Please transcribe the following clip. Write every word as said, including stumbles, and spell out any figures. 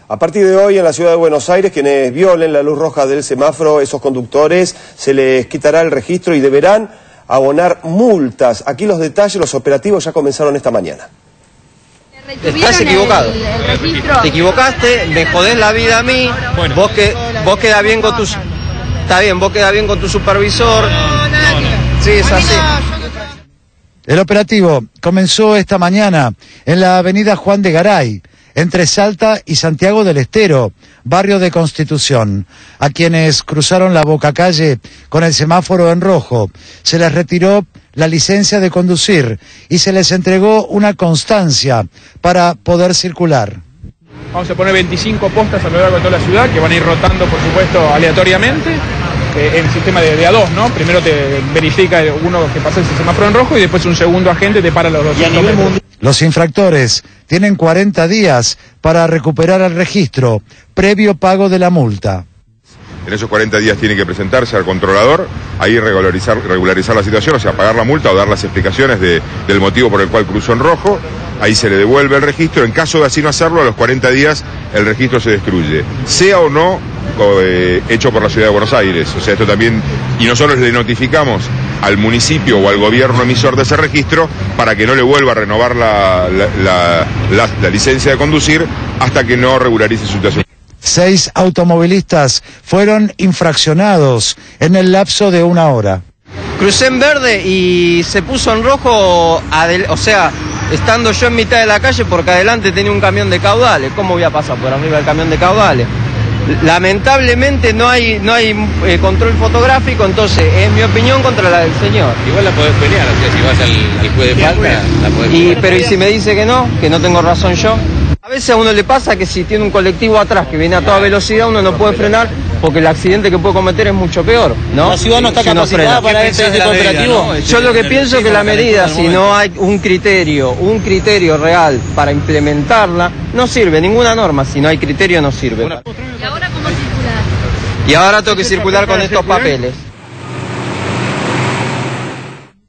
A partir de hoy en la ciudad de Buenos Aires, quienes violen la luz roja del semáforo, esos conductores, se les quitará el registro y deberán abonar multas. Aquí los detalles, los operativos ya comenzaron esta mañana. Estás equivocado. El, el registro. Te equivocaste, me jodés la vida a mí. Bueno. Vos que vos quedás bien con tu Está bien, vos quedás bien con tu supervisor. No, no, no. Sí, es así. El operativo comenzó esta mañana en la avenida Juan de Garay, entre Salta y Santiago del Estero, barrio de Constitución. A quienes cruzaron la Bocacalle con el semáforo en rojo, se les retiró la licencia de conducir y se les entregó una constancia para poder circular. Vamos a poner veinticinco postas a lo largo de toda la ciudad, que van a ir rotando, por supuesto, aleatoriamente, eh, en sistema de, de A dos, ¿no? Primero te verifica uno que pasa ese semáforo en rojo y después un segundo agente te para los dos. Los infractores tienen cuarenta días para recuperar el registro, previo pago de la multa. En esos cuarenta días tiene que presentarse al controlador, ahí regularizar, regularizar la situación, o sea, pagar la multa o dar las explicaciones de, del motivo por el cual cruzó en rojo, ahí se le devuelve el registro. En caso de así no hacerlo, a los cuarenta días el registro se destruye, sea o no eh, hecho por la Ciudad de Buenos Aires. O sea, esto también, y nosotros le notificamos al municipio o al gobierno emisor de ese registro para que no le vuelva a renovar la, la, la, la, la licencia de conducir hasta que no regularice su situación. Seis automovilistas fueron infraccionados en el lapso de una hora. Crucé en verde y se puso en rojo, o sea, estando yo en mitad de la calle porque adelante tenía un camión de caudales. ¿Cómo voy a pasar por arriba del camión de caudales? Lamentablemente no hay no hay eh, control fotográfico, entonces es mi opinión contra la del señor. Igual la podés pelear, o sea, si vas al, al juez de falta, la podés y, pelear. Pero ¿y si me dice que no? Que no tengo razón yo. A veces a uno le pasa que si tiene un colectivo atrás que viene a toda velocidad, uno no puede frenar porque el accidente que puede cometer es mucho peor, ¿no? La ciudad no está si capacitada para este tipo de operativo. ¿no? Yo lo que pienso es que la medida, si no hay un criterio, un criterio real para implementarla, no sirve. Ninguna norma, si no hay criterio, no sirve. ¿Y ahora cómo circular? Y ahora tengo que circular con estos papeles.